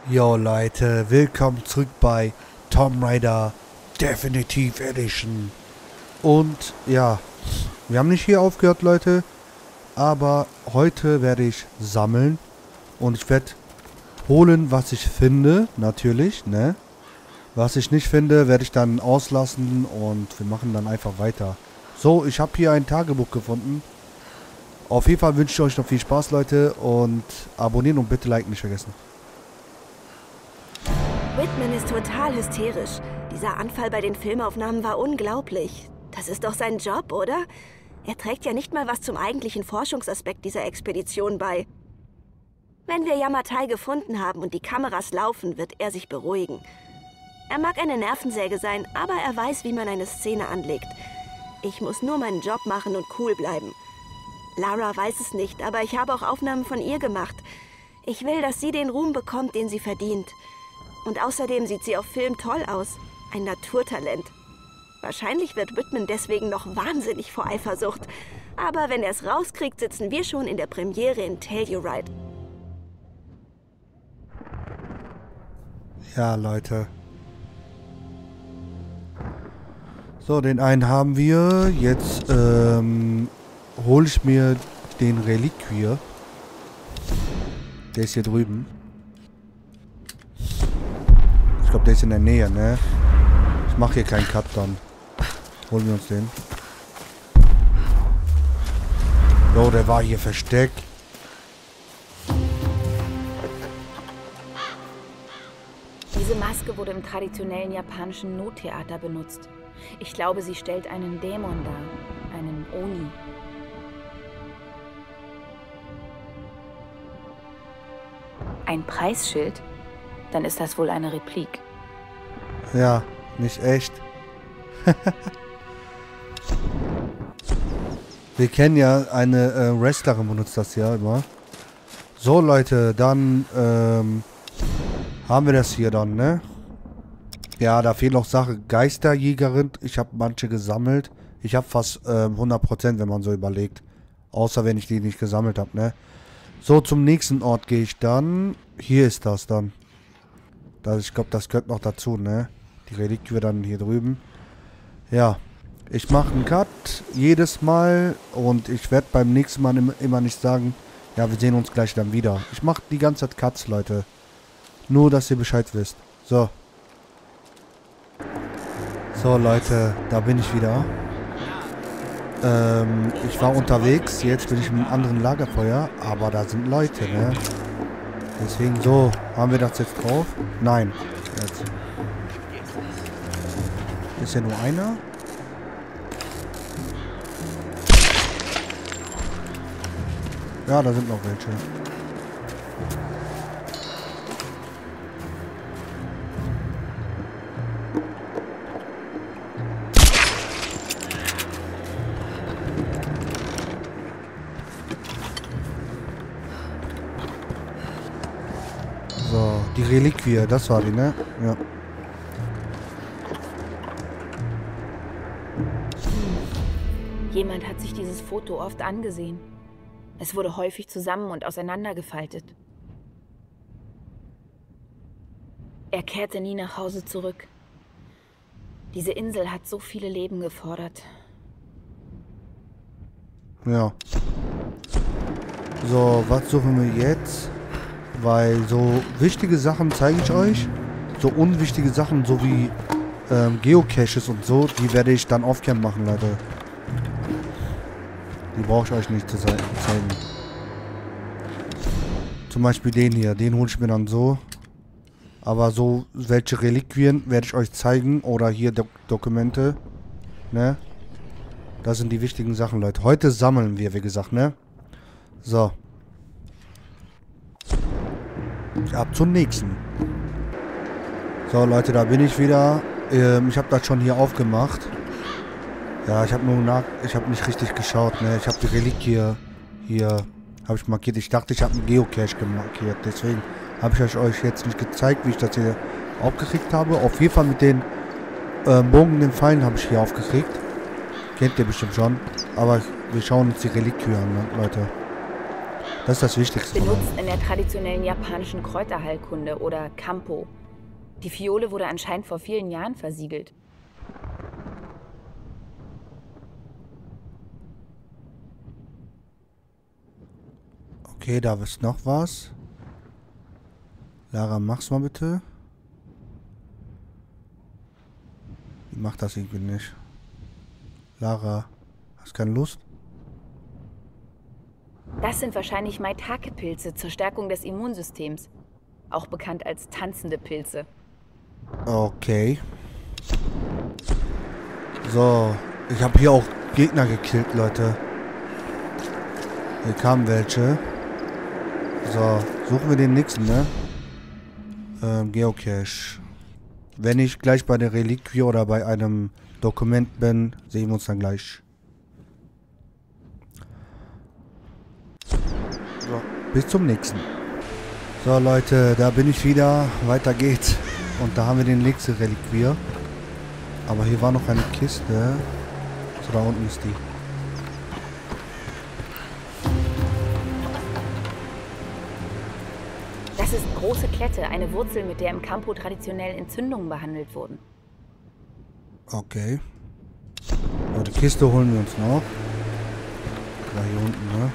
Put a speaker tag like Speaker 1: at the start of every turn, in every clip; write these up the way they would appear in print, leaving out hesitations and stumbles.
Speaker 1: Jo Leute, willkommen zurück bei Tomb Raider Definitive Edition. Und ja, wir haben nicht hier aufgehört, Leute. Aber heute werde ich sammeln. Und ich werde holen, was ich finde, natürlich, ne? Was ich nicht finde, werde ich dann auslassen und wir machen dann einfach weiter. So, ich habe hier ein Tagebuch gefunden. Auf jeden Fall wünsche ich euch noch viel Spaß, Leute. Und abonnieren und bitte liken nicht vergessen.
Speaker 2: Whitman ist total hysterisch. Dieser Anfall bei den Filmaufnahmen war unglaublich. Das ist doch sein Job, oder? Er trägt ja nicht mal was zum eigentlichen Forschungsaspekt dieser Expedition bei. Wenn wir Yamatai gefunden haben und die Kameras laufen, wird er sich beruhigen. Er mag eine Nervensäge sein, aber er weiß, wie man eine Szene anlegt. Ich muss nur meinen Job machen und cool bleiben. Lara weiß es nicht, aber ich habe auch Aufnahmen von ihr gemacht. Ich will, dass sie den Ruhm bekommt, den sie verdient. Und außerdem sieht sie auf Film toll aus. Ein Naturtalent. Wahrscheinlich wird Whitman deswegen noch wahnsinnig vor Eifersucht. Aber wenn er es rauskriegt, sitzen wir schon in der Premiere in Telluride.
Speaker 1: Ja, Leute. So, den einen haben wir. Jetzt hole ich mir den Reliquie. Der ist hier drüben. Ich glaube, der ist in der Nähe, ne? Ich mache hier keinen Cut dann. Holen wir uns den. Jo, der war hier versteckt.
Speaker 3: Diese Maske wurde im traditionellen japanischen No-Theater benutzt. Ich glaube, sie stellt einen Dämon dar, einen Oni. Ein Preisschild? Dann ist das wohl eine Replik.
Speaker 1: Ja, nicht echt. Wir kennen ja eine Wrestlerin benutzt das ja immer. So Leute, dann haben wir das hier dann, ne? Ja, da fehlt noch Sache Geisterjägerin. Ich habe manche gesammelt. Ich habe fast 100%, wenn man so überlegt. Außer wenn ich die nicht gesammelt habe, ne? So, zum nächsten Ort gehe ich dann. Hier ist das dann. Ich glaube, das gehört noch dazu, ne? Die Reliquie dann hier drüben. Ja. Ich mache einen Cut jedes Mal. Und ich werde beim nächsten Mal immer nicht sagen, ja, wir sehen uns gleich dann wieder. Ich mache die ganze Zeit Cuts, Leute. Nur, dass ihr Bescheid wisst. So. So, Leute. Da bin ich wieder. Ich war unterwegs. Jetzt bin ich in einem anderen Lagerfeuer. Aber da sind Leute, ne? Deswegen so. Haben wir das jetzt drauf? Nein. Jetzt. Ist ja nur einer. Ja, da sind noch welche. So, die Reliquie, das war die, ne? Ja.
Speaker 3: Jemand hat sich dieses Foto oft angesehen. Es wurde häufig zusammen und auseinandergefaltet. Er kehrte nie nach Hause zurück. Diese Insel hat so viele Leben gefordert.
Speaker 1: Ja. So, was suchen wir jetzt? Weil so wichtige Sachen zeige ich euch. So unwichtige Sachen, so wie Geocaches und so, die werde ich dann off-cam machen, Leute. Die brauche ich euch nicht zu zeigen. Zum Beispiel den hier. Den hole ich mir dann so. Aber so welche Reliquien werde ich euch zeigen. Oder hier Dokumente. Ne? Das sind die wichtigen Sachen, Leute. Heute sammeln wir, wie gesagt, ne? So. Ab zum nächsten. So, Leute, da bin ich wieder. Ich habe das schon hier aufgemacht. Ja, ich habe nicht richtig geschaut, ne? Ich habe die Reliquie hier habe ich markiert. Ich dachte, ich habe einen Geocache markiert. Deswegen habe ich euch jetzt nicht gezeigt, wie ich das hier aufgekriegt habe. Auf jeden Fall mit den bogenden Pfeilen habe ich hier aufgekriegt. Kennt ihr bestimmt schon. Aber wir schauen uns die Reliquie an, ne, Leute. Das ist das Wichtigste.
Speaker 3: Benutzt in der traditionellen japanischen Kräuterheilkunde oder Kampo. Die Fiole wurde anscheinend vor vielen Jahren versiegelt.
Speaker 1: Okay, da ist noch was. Lara, mach's mal bitte. Ich mach das irgendwie nicht. Lara, hast keine Lust?
Speaker 3: Das sind wahrscheinlich Maitake-Pilze zur Stärkung des Immunsystems. Auch bekannt als tanzende Pilze.
Speaker 1: Okay. So, ich habe hier auch Gegner gekillt, Leute. Hier kamen welche. So, suchen wir den nächsten, ne? Geocache. Wenn ich gleich bei der Reliquie oder bei einem Dokument bin, sehen wir uns dann gleich. So, bis zum nächsten. So, Leute, da bin ich wieder. Weiter geht's. Und da haben wir den nächsten Reliquie. Aber hier war noch eine Kiste. So, da unten ist die.
Speaker 3: Das ist große Klette, eine Wurzel, mit der im Kampo traditionell Entzündungen behandelt wurden.
Speaker 1: Okay. So, die Kiste holen wir uns noch. Da hier unten, ne?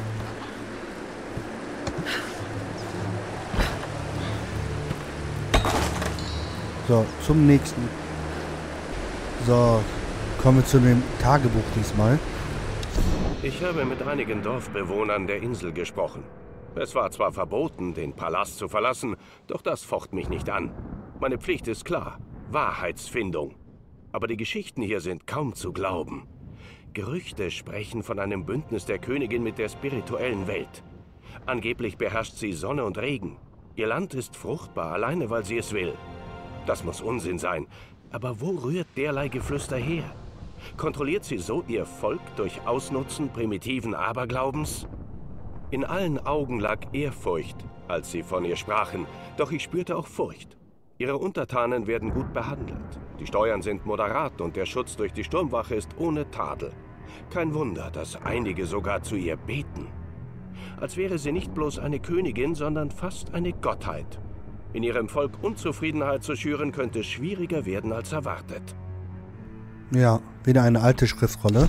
Speaker 1: So, zum nächsten. So, kommen wir zu dem Tagebuch diesmal.
Speaker 4: Ich habe mit einigen Dorfbewohnern der Insel gesprochen. Es war zwar verboten, den Palast zu verlassen, doch das focht mich nicht an. Meine Pflicht ist klar: Wahrheitsfindung. Aber die Geschichten hier sind kaum zu glauben. Gerüchte sprechen von einem Bündnis der Königin mit der spirituellen Welt. Angeblich beherrscht sie Sonne und Regen. Ihr Land ist fruchtbar, alleine weil sie es will. Das muss Unsinn sein. Aber wo rührt derlei Geflüster her? Kontrolliert sie so ihr Volk durch Ausnutzen primitiven Aberglaubens? In allen Augen lag Ehrfurcht, als sie von ihr sprachen, doch ich spürte auch Furcht. Ihre Untertanen werden gut behandelt. Die Steuern sind moderat und der Schutz durch die Sturmwache ist ohne Tadel. Kein Wunder, dass einige sogar zu ihr beten. Als wäre sie nicht bloß eine Königin, sondern fast eine Gottheit. In ihrem Volk Unzufriedenheit zu schüren, könnte schwieriger werden als erwartet.
Speaker 1: Ja, wieder eine alte Schriftrolle.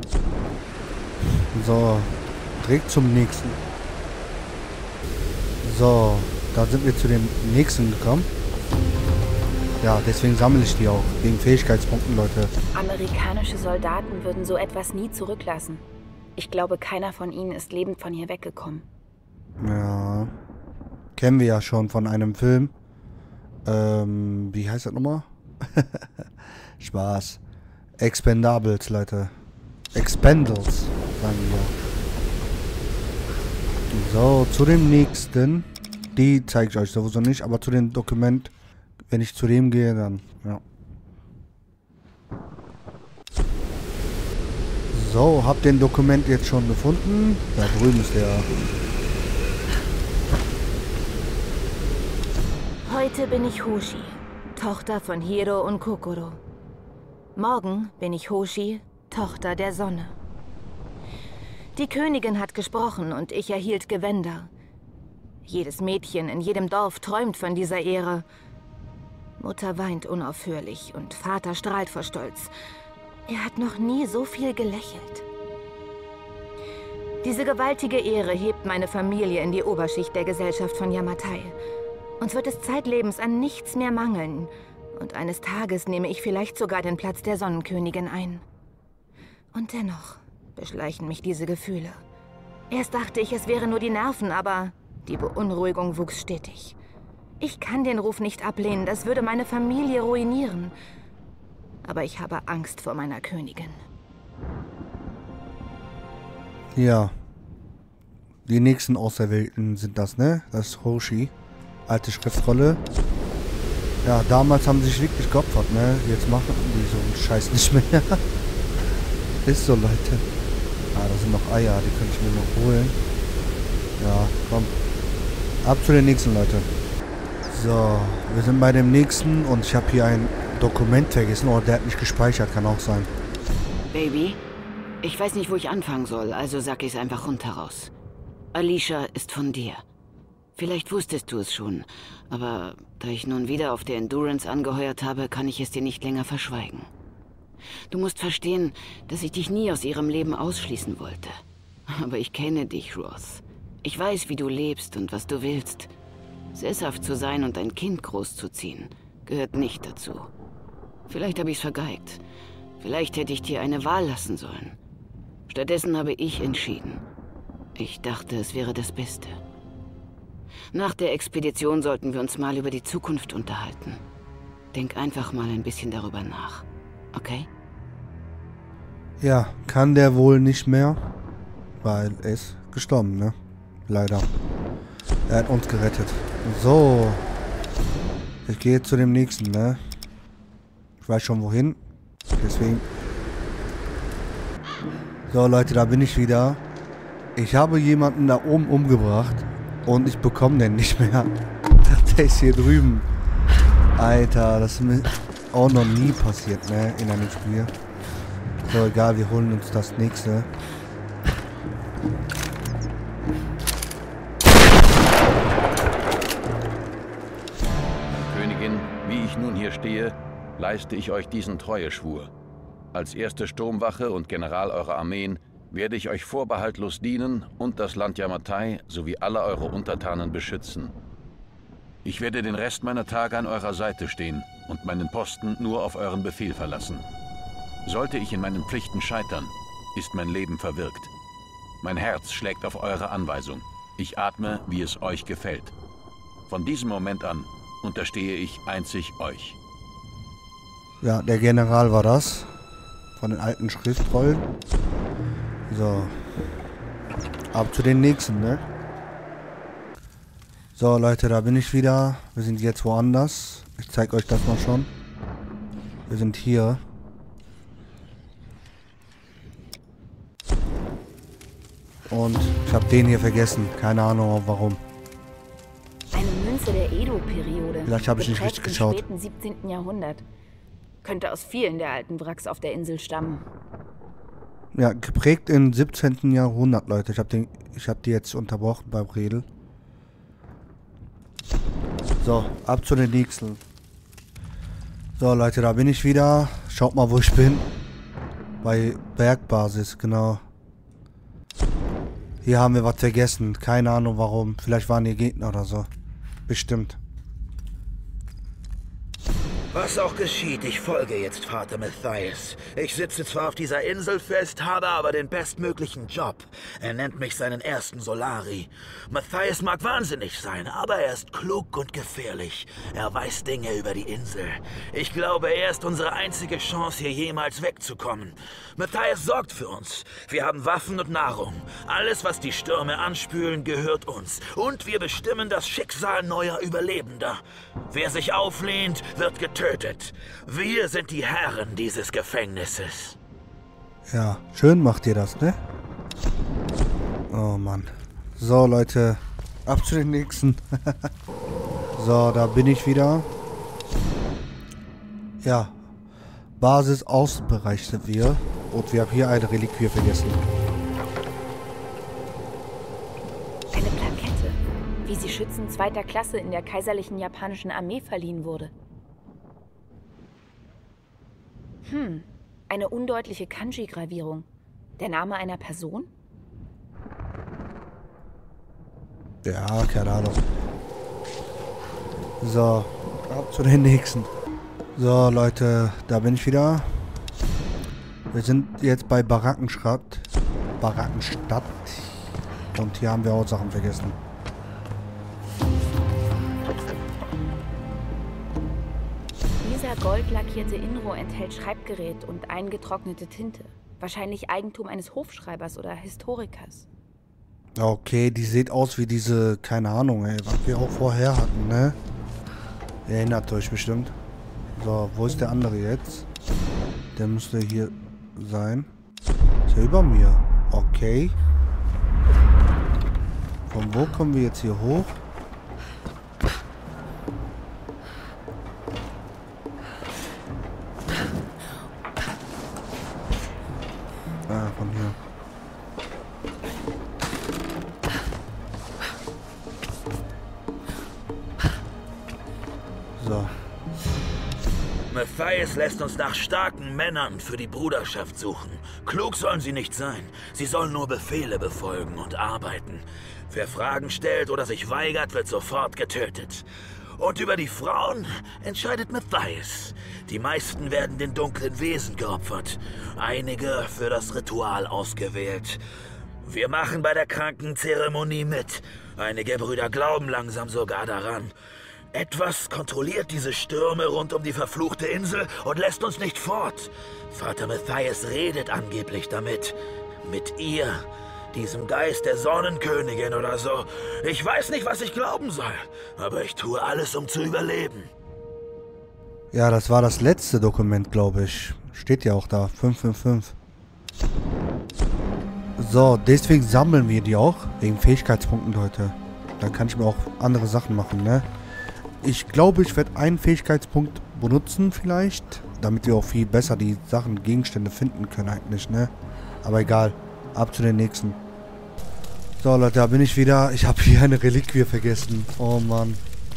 Speaker 1: So, direkt zum nächsten. So, da sind wir zu dem nächsten gekommen. Ja, deswegen sammle ich die auch. Wegen Fähigkeitspunkten, Leute.
Speaker 3: Amerikanische Soldaten würden so etwas nie zurücklassen. Ich glaube, keiner von ihnen ist lebend von hier weggekommen.
Speaker 1: Ja. Kennen wir ja schon von einem Film. Wie heißt das nochmal? Spaß. Expendables, Leute. Expendables, sagen wir. So, zu dem nächsten. Die zeige ich euch sowieso nicht, aber zu dem Dokument, wenn ich zu dem gehe, dann, ja. So, hab den Dokument jetzt schon gefunden. Da drüben ist der.
Speaker 2: Heute bin ich Hoshi, Tochter von Hiro und Kokoro. Morgen bin ich Hoshi, Tochter der Sonne. Die Königin hat gesprochen und ich erhielt Gewänder. Jedes Mädchen in jedem Dorf träumt von dieser Ehre. Mutter weint unaufhörlich und Vater strahlt vor Stolz. Er hat noch nie so viel gelächelt. Diese gewaltige Ehre hebt meine Familie in die Oberschicht der Gesellschaft von Yamatai. Uns wird es zeitlebens an nichts mehr mangeln. Und eines Tages nehme ich vielleicht sogar den Platz der Sonnenkönigin ein. Und dennoch beschleichen mich diese Gefühle. Erst dachte ich, es wären nur die Nerven, aber die Beunruhigung wuchs stetig. Ich kann den Ruf nicht ablehnen, das würde meine Familie ruinieren. Aber ich habe Angst vor meiner Königin.
Speaker 1: Ja. Die nächsten Auserwählten sind das, ne? Das ist Hoshi. Alte Schriftrolle. Ja, damals haben sie sich wirklich geopfert, ne? Jetzt machen die so einen Scheiß nicht mehr. Ist so, Leute. Ah, da sind noch Eier, die könnte ich mir noch holen. Ja, komm. Ab zu den nächsten, Leute. So, wir sind bei dem nächsten und ich habe hier ein Dokument vergessen. Oh, der hat nicht gespeichert, kann auch sein.
Speaker 5: Baby, ich weiß nicht, wo ich anfangen soll, also sag ich's einfach rundheraus. Alicia ist von dir. Vielleicht wusstest du es schon, aber da ich nun wieder auf der Endurance angeheuert habe, kann ich es dir nicht länger verschweigen. Du musst verstehen, dass ich dich nie aus ihrem Leben ausschließen wollte. Aber ich kenne dich, Roth. Ich weiß, wie du lebst und was du willst. Sesshaft zu sein und ein Kind großzuziehen, gehört nicht dazu. Vielleicht habe ich es vergeigt. Vielleicht hätte ich dir eine Wahl lassen sollen. Stattdessen habe ich entschieden. Ich dachte, es wäre das Beste. Nach der Expedition sollten wir uns mal über die Zukunft unterhalten. Denk einfach mal ein bisschen darüber nach, okay?
Speaker 1: Ja, kann der wohl nicht mehr, weil er ist gestorben, ne? Leider. Er hat uns gerettet. So. Ich gehe zu dem nächsten, ne? Ich weiß schon wohin. Deswegen. So, Leute, da bin ich wieder. Ich habe jemanden da oben umgebracht. Und ich bekomme den nicht mehr. Der ist hier drüben. Alter, das ist mir auch noch nie passiert, ne? In einem Spiel. So, egal, wir holen uns das nächste.
Speaker 6: Königin, wie ich nun hier stehe, leiste ich euch diesen Treueschwur. Als erste Sturmwache und General eurer Armeen werde ich euch vorbehaltlos dienen und das Land Yamatai sowie alle eure Untertanen beschützen. Ich werde den Rest meiner Tage an eurer Seite stehen und meinen Posten nur auf euren Befehl verlassen. Sollte ich in meinen Pflichten scheitern, ist mein Leben verwirkt. Mein Herz schlägt auf eure Anweisung. Ich atme, wie es euch gefällt. Von diesem Moment an unterstehe ich einzig euch.
Speaker 1: Ja, der General war das. Von den alten Schriftrollen. So. Ab zu den nächsten, ne? So, Leute, da bin ich wieder. Wir sind jetzt woanders. Ich zeige euch das mal schon. Wir sind hier. Und ich habe den hier vergessen. Keine Ahnung warum.
Speaker 3: Eine Münze der Edo-Periode.
Speaker 1: Vielleicht habe ich nicht richtig geschaut.
Speaker 3: Im späten 17. Jahrhundert. Könnte aus vielen der alten Wracks auf der Insel stammen.
Speaker 1: Ja, geprägt im 17. Jahrhundert, Leute. Ich hab die jetzt unterbrochen beim Reden. So, ab zu den nächsten. So, Leute, da bin ich wieder. Schaut mal, wo ich bin. Bei Bergbasis, genau. Hier haben wir was vergessen. Keine Ahnung warum. Vielleicht waren hier Gegner oder so. Bestimmt.
Speaker 7: Was auch geschieht, ich folge jetzt Vater Matthias. Ich sitze zwar auf dieser Insel fest, habe aber den bestmöglichen Job. Er nennt mich seinen ersten Solari. Matthias mag wahnsinnig sein, aber er ist klug und gefährlich. Er weiß Dinge über die Insel. Ich glaube, er ist unsere einzige Chance, hier jemals wegzukommen. Matthias sorgt für uns. Wir haben Waffen und Nahrung. Alles, was die Stürme anspülen, gehört uns. Und wir bestimmen das Schicksal neuer Überlebender. Wer sich auflehnt, wird getötet. Wir sind die Herren dieses Gefängnisses.
Speaker 1: Ja, schön macht ihr das, ne? Oh Mann. So, Leute. Ab zu den nächsten. So, da bin ich wieder. Ja. Basis Außenbereich sind wir. Und wir haben hier eine Reliquie vergessen.
Speaker 3: Eine Plakette, wie sie Schützen zweiter Klasse in der kaiserlichen japanischen Armee verliehen wurde. Eine undeutliche Kanji-Gravierung. Der Name einer Person?
Speaker 1: Ja, keine Ahnung. So, ab zu den nächsten. So, Leute, da bin ich wieder. Wir sind jetzt bei Barackenstadt. Und hier haben wir auch Sachen vergessen.
Speaker 3: Dieser goldlackierte Inro enthält Schreibgerät und eingetrocknete Tinte. Wahrscheinlich Eigentum eines Hofschreibers oder Historikers.
Speaker 1: Okay, die sieht aus wie diese, keine Ahnung, ey, was wir auch vorher hatten, ne? Ihr erinnert euch bestimmt. So, wo ist der andere jetzt? Der müsste hier sein. Ist ja über mir. Okay. Von wo kommen wir jetzt hier hoch? Ah, von hier. So.
Speaker 7: Matthias lässt uns nach starken Männern für die Bruderschaft suchen. Klug sollen sie nicht sein. Sie sollen nur Befehle befolgen und arbeiten. Wer Fragen stellt oder sich weigert, wird sofort getötet. Und über die Frauen entscheidet Matthias. Die meisten werden den dunklen Wesen geopfert. Einige für das Ritual ausgewählt. Wir machen bei der Krankenzeremonie mit. Einige Brüder glauben langsam sogar daran. Etwas kontrolliert diese Stürme rund um die verfluchte Insel und lässt uns nicht fort. Vater Matthias redet angeblich damit. Mit ihr, diesem Geist der Sonnenkönigin oder so. Ich weiß nicht, was ich glauben soll, aber ich tue alles, um zu überleben.
Speaker 1: Ja, das war das letzte Dokument, glaube ich. Steht ja auch da, 555. So, deswegen sammeln wir die auch, wegen Fähigkeitspunkten, Leute. Dann kann ich mir auch andere Sachen machen, ne? Ich glaube, ich werde einen Fähigkeitspunkt benutzen vielleicht, damit wir auch viel besser die Sachen, Gegenstände finden können eigentlich, ne? Aber egal, ab zu den nächsten. So, Leute, da bin ich wieder. Ich habe hier eine Reliquie vergessen. Oh, Mann.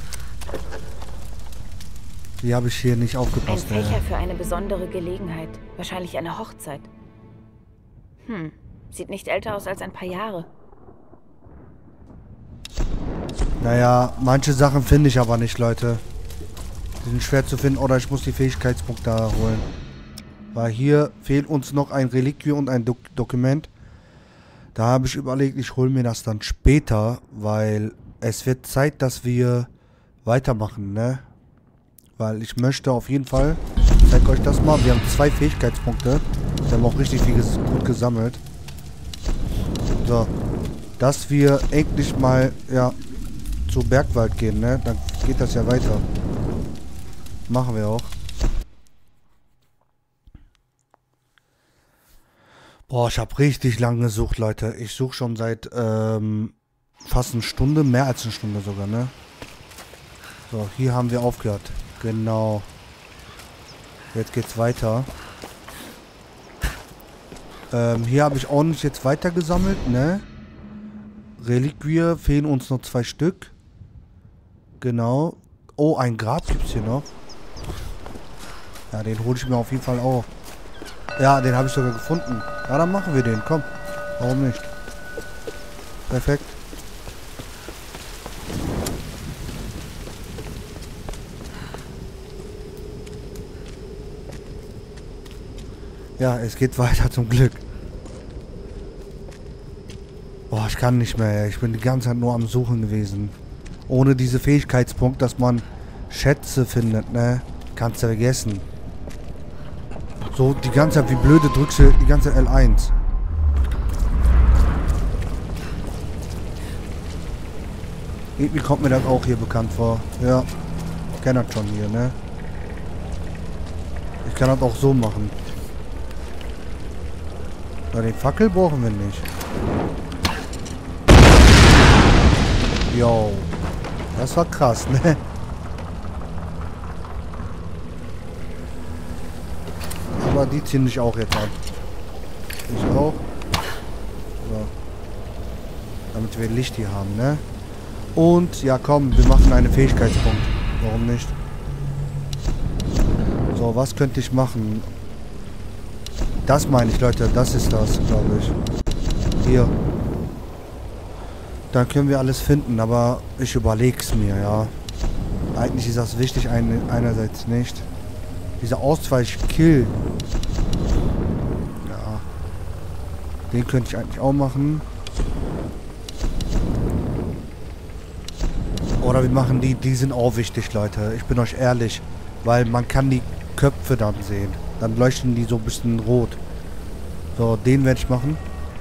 Speaker 1: Die habe ich hier nicht aufgepasst.
Speaker 3: Ein Fächer für eine besondere Gelegenheit. Wahrscheinlich eine Hochzeit. Sieht nicht älter aus als ein paar Jahre.
Speaker 1: Naja, manche Sachen finde ich aber nicht, Leute. Die sind schwer zu finden. Oder ich muss die Fähigkeitspunkte da holen. Weil hier fehlt uns noch ein Reliquie und ein Dokument. Da habe ich überlegt, ich hole mir das dann später. Weil es wird Zeit, dass wir weitermachen, ne? Weil ich möchte auf jeden Fall... Ich zeige euch das mal. Wir haben 2 Fähigkeitspunkte. Wir haben auch richtig viel gut gesammelt. So. Dass wir endlich mal, ja... zu Bergwald gehen, ne? Dann geht das ja weiter. Machen wir auch. Boah, ich habe richtig lange gesucht, Leute. Ich suche schon seit fast eine Stunde, mehr als eine Stunde sogar, ne? So, hier haben wir aufgehört. Genau. Jetzt geht's weiter. Hier habe ich auch nicht jetzt weiter gesammelt, ne? Reliquie, fehlen uns noch 2 Stück. Genau. Oh, ein Grab gibt es hier noch. Ja, den hole ich mir auf jeden Fall auch. Ja, den habe ich sogar gefunden. Ja, dann machen wir den. Komm. Warum nicht? Perfekt. Ja, es geht weiter zum Glück. Boah, ich kann nicht mehr. Ich bin die ganze Zeit nur am Suchen gewesen. Ohne diese Fähigkeitspunkt, dass man Schätze findet, ne? Kannst du vergessen. So, die ganze Zeit, wie blöde drückst du die ganze Zeit L1. Irgendwie kommt mir das auch hier bekannt vor. Ja, ich kenne das schon hier, ne? Ich kann das auch so machen. Ja, den Fackel brauchen wir nicht. Yo. Das war krass, ne? Aber die ziehen mich auch jetzt ab. Ich auch. So. Damit wir Licht hier haben, ne? Und, ja komm, wir machen einen Fähigkeitspunkt. Warum nicht? So, was könnte ich machen? Das meine ich, Leute. Das ist das, glaube ich. Hier. Dann können wir alles finden, aber ich überlege es mir, ja. Eigentlich ist das wichtig, einerseits nicht. Dieser Ausweichkill. Ja. Den könnte ich eigentlich auch machen. Oder wir machen die sind auch wichtig, Leute. Ich bin euch ehrlich. Weil man kann die Köpfe dann sehen. Dann leuchten die so ein bisschen rot. So, den werde ich machen.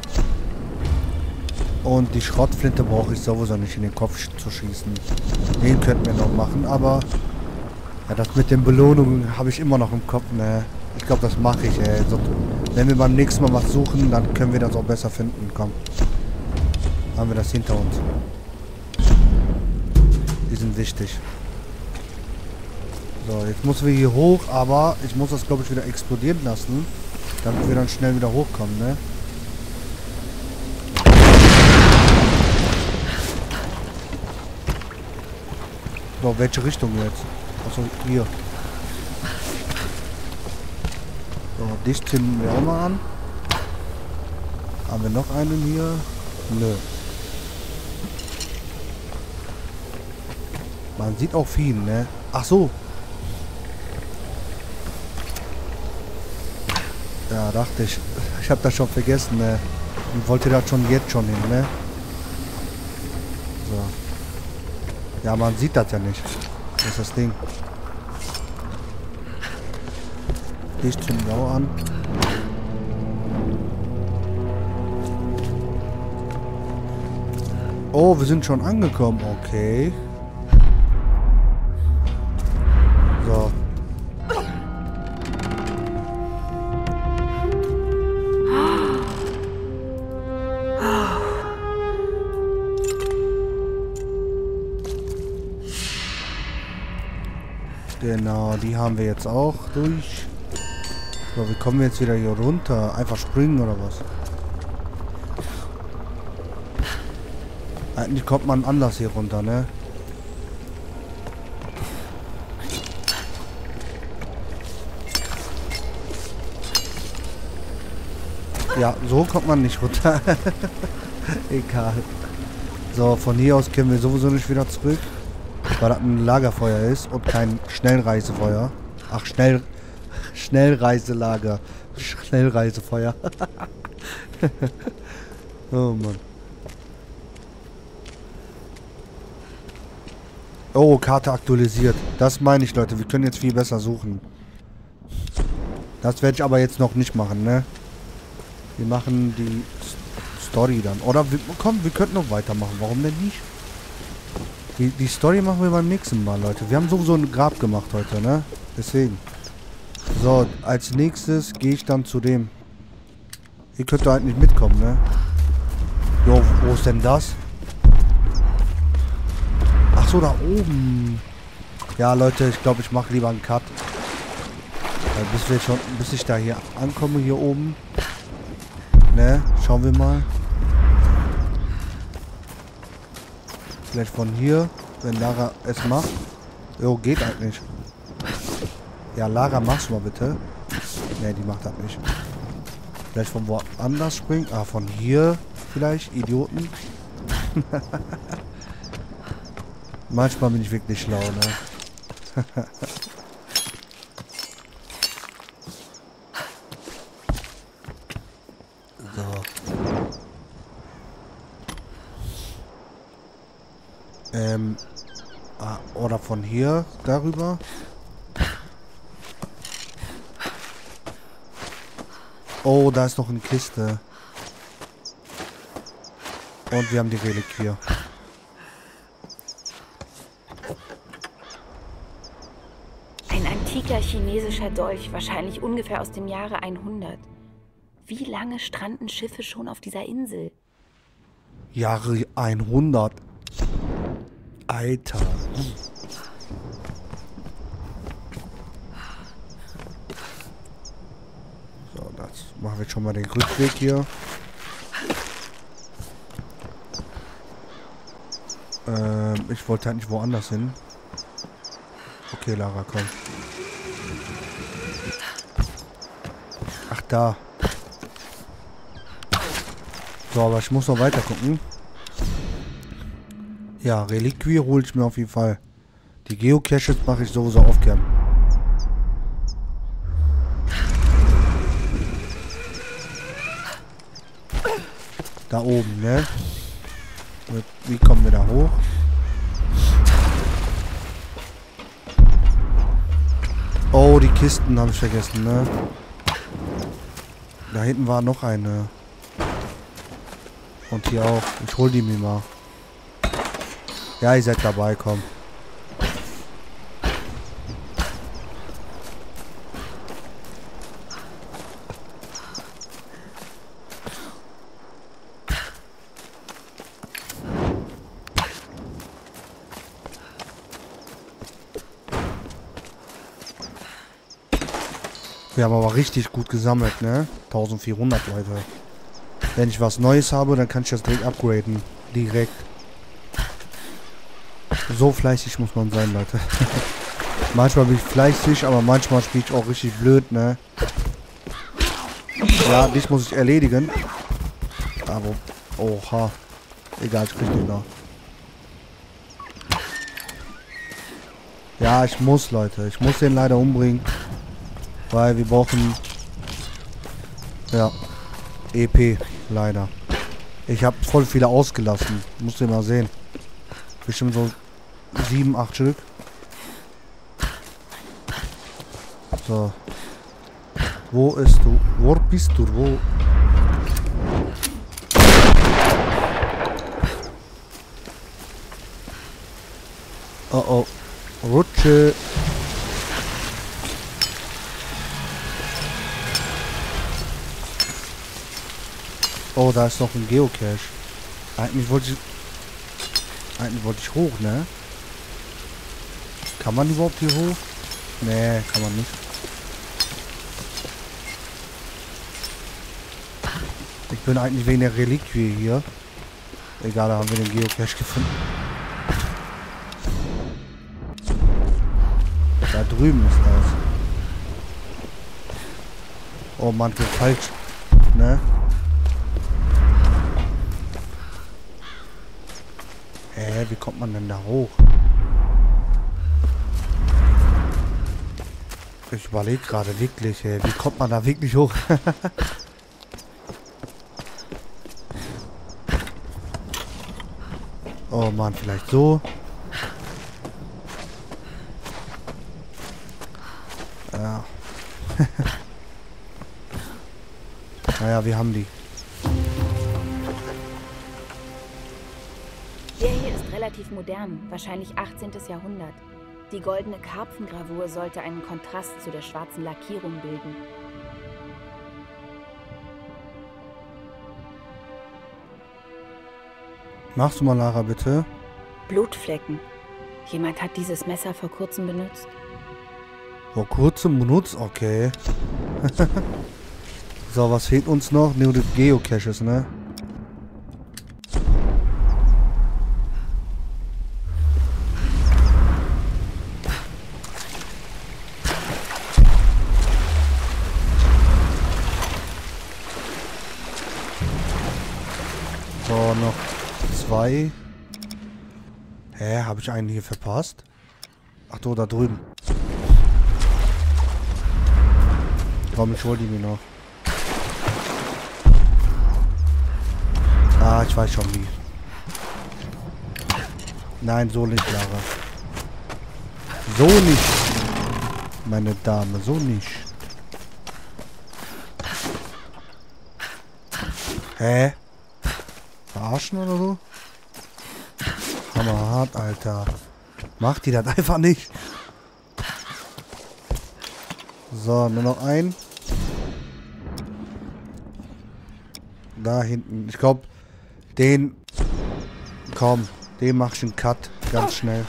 Speaker 1: Und die Schrottflinte brauche ich sowieso nicht in den Kopf zu schießen. Den könnten wir noch machen, aber... Ja, das mit den Belohnungen habe ich immer noch im Kopf, ne? Ich glaube, das mache ich, ey. So, wenn wir beim nächsten Mal was suchen, dann können wir das auch besser finden. Komm. Haben wir das hinter uns. Die sind wichtig. So, jetzt müssen wir hier hoch, aber ich muss das, glaube ich, wieder explodieren lassen. Damit wir dann schnell wieder hochkommen, ne? So, welche Richtung jetzt? Achso, hier. So, dich zünden wir auch mal an. Haben wir noch einen hier? Nö. Man sieht auch viel, ne? Ach so. Ja, dachte ich. Ich habe das schon vergessen, ne? Und wollte das schon jetzt schon hin, ne? So. Ja, man sieht das ja nicht. Das ist das Ding. Ich zünden wir auch an. Oh, wir sind schon angekommen. Okay. So. Genau, die haben wir jetzt auch durch. So, wie kommen wir jetzt wieder hier runter? Einfach springen oder was? Eigentlich kommt man anders hier runter, ne? Ja, so kommt man nicht runter. Egal. So, von hier aus können wir sowieso nicht wieder zurück. Weil das ein Lagerfeuer ist und kein Schnellreisefeuer. Ach, Schnellreiselager. Schnellreisefeuer. Oh Mann. Oh, Karte aktualisiert. Das meine ich, Leute. Wir können jetzt viel besser suchen. Das werde ich aber jetzt noch nicht machen, ne? Wir machen die Story dann. Oder komm, wir könnten noch weitermachen. Warum denn nicht? Die Story machen wir beim nächsten Mal, Leute. Wir haben sowieso ein Grab gemacht heute, ne? Deswegen. So, als nächstes gehe ich dann zu dem. Ihr könnt da halt nicht mitkommen, ne? Jo, wo ist denn das? Ach so, da oben. Ja, Leute, ich glaube, ich mache lieber einen Cut. Bis ich da hier ankomme, hier oben. Ne? Schauen wir mal. Vielleicht von hier, wenn Lara es macht. Jo, geht eigentlich. Ja, Lara, mach's mal bitte. Ne, die macht das nicht. Vielleicht von woanders springen. Ah, von hier vielleicht. Idioten. Manchmal bin ich wirklich schlau, ne? So. Oder von hier darüber. Oh, da ist noch eine Kiste. Und wir haben die Reliquie.
Speaker 3: Ein antiker chinesischer Dolch, wahrscheinlich ungefähr aus dem Jahre 100. Wie lange stranden Schiffe schon auf dieser Insel?
Speaker 1: Jahre 100. Alter. So, das machen wir jetzt schon mal den Rückweg hier. Ich wollte halt nicht woanders hin. Okay, Lara, komm. Ach, da. So, aber ich muss noch weiter gucken. Ja, Reliquie hole ich mir auf jeden Fall. Die Geocaches mache ich sowieso oft gern. Da oben, ne? Wie kommen wir da hoch? Oh, die Kisten habe ich vergessen, ne? Da hinten war noch eine. Und hier auch. Ich hol die mir mal. Ja, ihr seid dabei, komm. Wir haben aber richtig gut gesammelt, ne? 1400, Leute. Wenn ich was Neues habe, dann kann ich das direkt upgraden. Direkt. So fleißig muss man sein, Leute. Manchmal bin ich fleißig, aber manchmal spiele ich auch richtig blöd, ne? Ja, dich muss ich erledigen. Aber, oha. Egal, ich krieg den noch. Ja, ich muss, Leute. Ich muss den leider umbringen. Weil wir brauchen... Ja. EP, leider. Ich habe voll viele ausgelassen. Musst du mal sehen. Bestimmt so 7, 8 Stück. So. Wo ist du? Wo bist du? Wo? Oh oh. Rutsche. Oh, da ist noch ein Geocache. Eigentlich wollte ich hoch, ne? Kann man überhaupt hier hoch? Nee, kann man nicht. Ich bin eigentlich wegen der Reliquie hier. Egal, da haben wir den Geocache gefunden. Da drüben ist das. Oh Mann, geht falsch. Ne? Hä, wie kommt man denn da hoch? Ich überlege gerade wirklich, ey, wie kommt man da wirklich hoch? Oh Mann, vielleicht so. Ja. Naja, wir haben die.
Speaker 3: Der hier ist relativ modern, wahrscheinlich 18. Jahrhundert. Die goldene Karpfengravur sollte einen Kontrast zu der schwarzen Lackierung bilden.
Speaker 1: Machst du mal, Lara, bitte?
Speaker 3: Blutflecken. Jemand hat dieses Messer vor kurzem benutzt.
Speaker 1: Vor kurzem benutzt? Okay. So, was fehlt uns noch? Nur die Geocaches, ne? So, noch 2. Hä, habe ich einen hier verpasst? Ach du, da drüben. Komm, ich hol die mir noch. Ah, ich weiß schon wie. Nein, so nicht, Lara. So nicht. Meine Dame, so nicht. Hä? Verarschen oder so? Hammerhart, Alter. Macht die das einfach nicht. So, nur noch ein. Da hinten. Ich glaube, den... Komm, den mach ich einen Cut. Ganz schnell.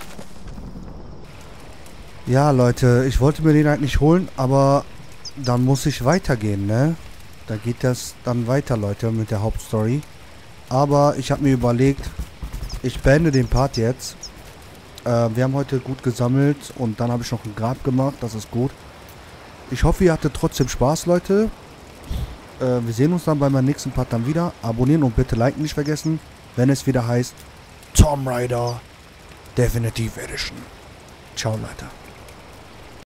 Speaker 1: Ja, Leute, ich wollte mir den halt nicht holen, aber dann muss ich weitergehen, ne? Da geht das dann weiter, Leute, mit der Hauptstory. Aber ich habe mir überlegt, ich beende den Part jetzt. Wir haben heute gut gesammelt und dann habe ich noch ein Grab gemacht, das ist gut. Ich hoffe, ihr hattet trotzdem Spaß, Leute. Wir sehen uns dann bei meinem nächsten Part dann wieder. Abonnieren und bitte liken nicht vergessen, wenn es wieder heißt Tomb Raider Definitive Edition. Ciao, Leute.